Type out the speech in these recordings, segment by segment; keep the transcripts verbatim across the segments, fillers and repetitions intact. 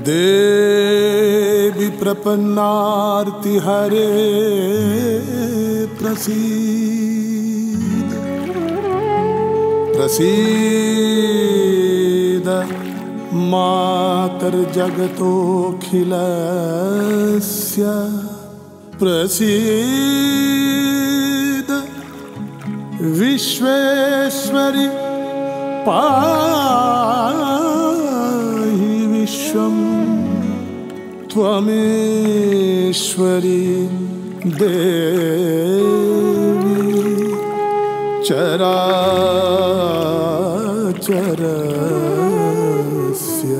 देवी प्रपन्नार्ति हरे प्रसीद प्रसीद मातर जगतोऽखिलस्य प्रसीद विश्वेश्वरि पाहि विश्वं त्वमेश्वरी देवी चराचरस्य।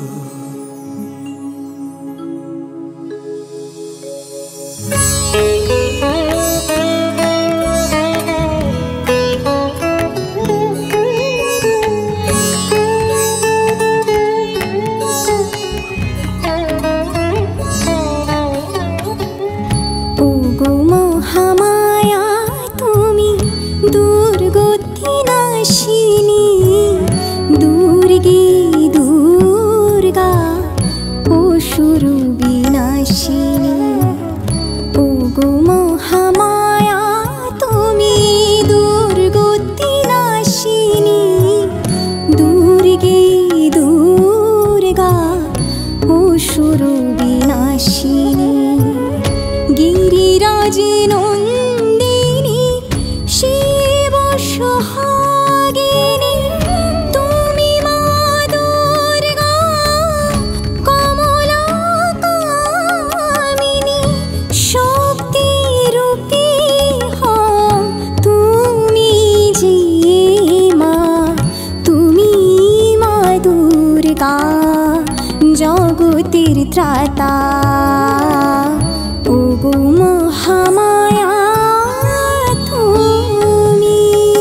त्राता ओगो महामाया तुमी।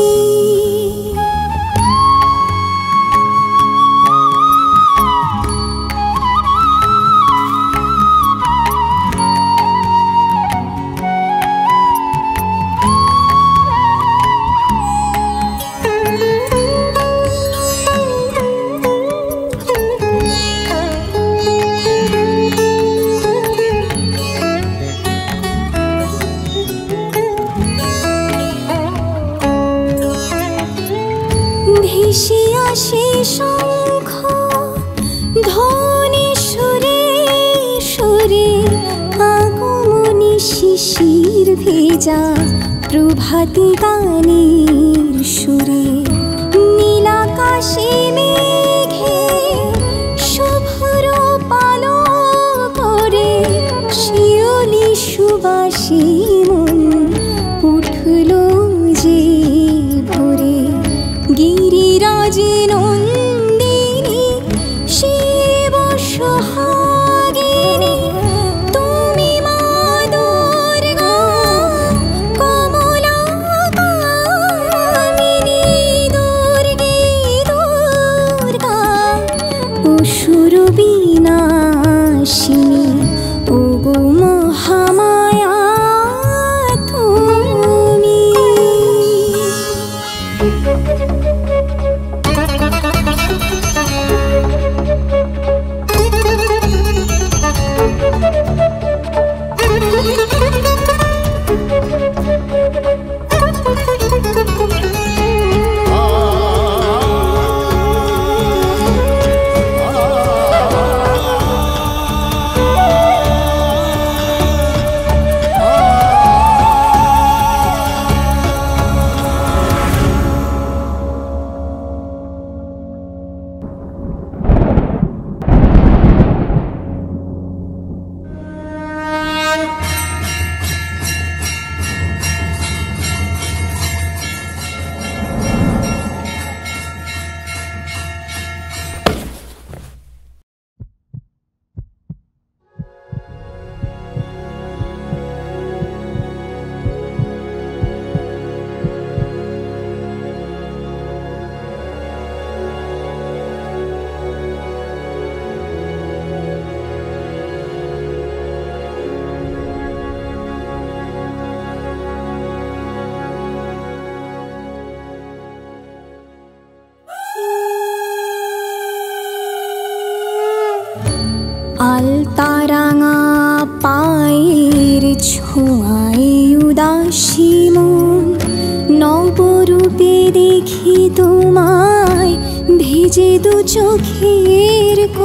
शंख ध्वनि सुरे सुरे আগমনী শিশির ভেজা প্রভাতী গানের সুরে নীলাকাশে মেঘে শুভ্র পালো করে শিউলি সুবাসী মন উঠল যে ভোরে। गिरिराज नंदिनी शिव सोहागिनी तुमी मा दुर्गा कमला कामिनी दुर्गे दुर्गा असुर विनाशिनी ओगो महामाया तुमी। আলতারাঙা পায়ের ছোঁয়ায় উদাসী মন নবরূপে দেখি তোমায় ভিজে দু চোখের